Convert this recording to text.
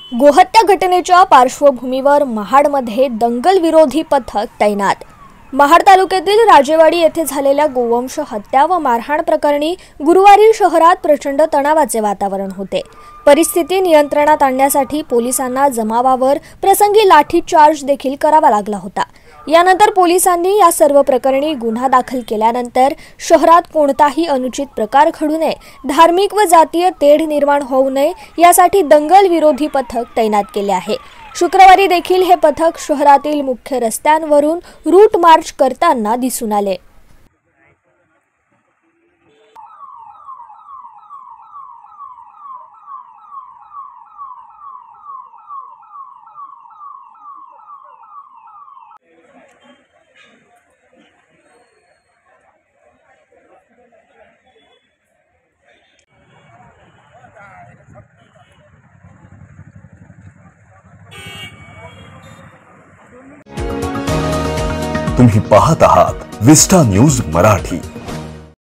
गोहत्या घटनेच्या पार्श्वभूमीवर महाडमध्ये दंगल विरोधी पथक तैनात। महाड तालुक्यातील राजेवाडी येथे झालेल्या गोवंश हत्या व मारहाण प्रकरणी गुरुवारी शहरात प्रचंड तणावाचे वातावरण होते। परिस्थिती नियंत्रणात आणण्यासाठी पोलिसांना जमावावर प्रसंगी लाठीचार्ज देखील करावा लागला होता। यानंतर पोलिसांनी या सर्व प्रकरणी गुन्हा दाखल केल्यानंतर शहरात कोणताही अनुचित प्रकार घडू नये, धार्मिक व जातीय तेढ निर्माण होऊ नये यासाठी दंगल विरोधी पथक तैनात केले आहे। शुक्रवारी देखील हे पथक शहरातील मुख्य रस्त्यांवरून रूट मार्च करताना दिसून आले। तुम्ही पाहत आहात विस्टा न्यूज मराठी।